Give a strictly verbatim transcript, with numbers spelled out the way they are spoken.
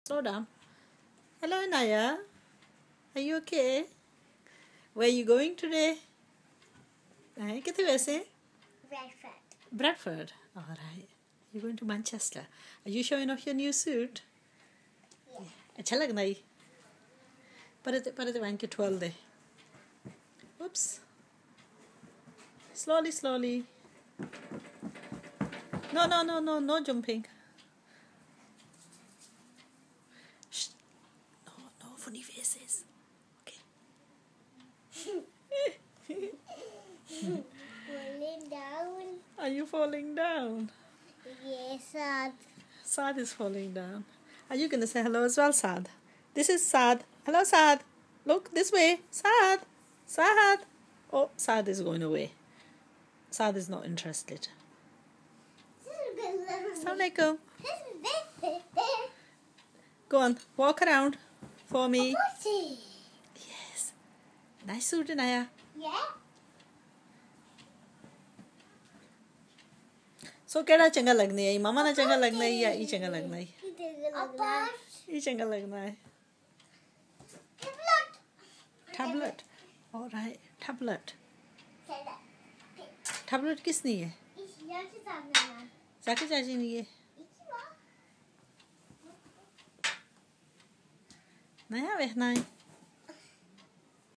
Slow down. Hello, Innaya. Are you okay? Where are you going today? Hey, किथे वैसे? Bradford. Bradford. All right. You're going to Manchester. Are you showing off your new suit? Yeah. अच्छा लग रहा है. पर ते पर ते वहीं के twirl they. Oops. Slowly, slowly. No, no, no, no, no jumping. Shh. No, no funny faces. Okay. Falling down. Are you falling down? Yes, Sad. Sad is falling down. Are you going to say hello as well, Sad? This is Sad. Hello, Sad. Look this way. Sad. Sad. Oh, Sad is going away. Sad is not interested. Assalamualaikum. Go on, walk around for me. Yes. Nice suit, Innaya. Yeah. So, केड़ा चंगा लगना है? मामा ना चंगा लगना है या ई चंगा लगना है? ई चंगा लगना है. Tablet. Tablet. All right. Tablet. Tablet Kisni है? जाके चाची नहीं है. नया वहना है.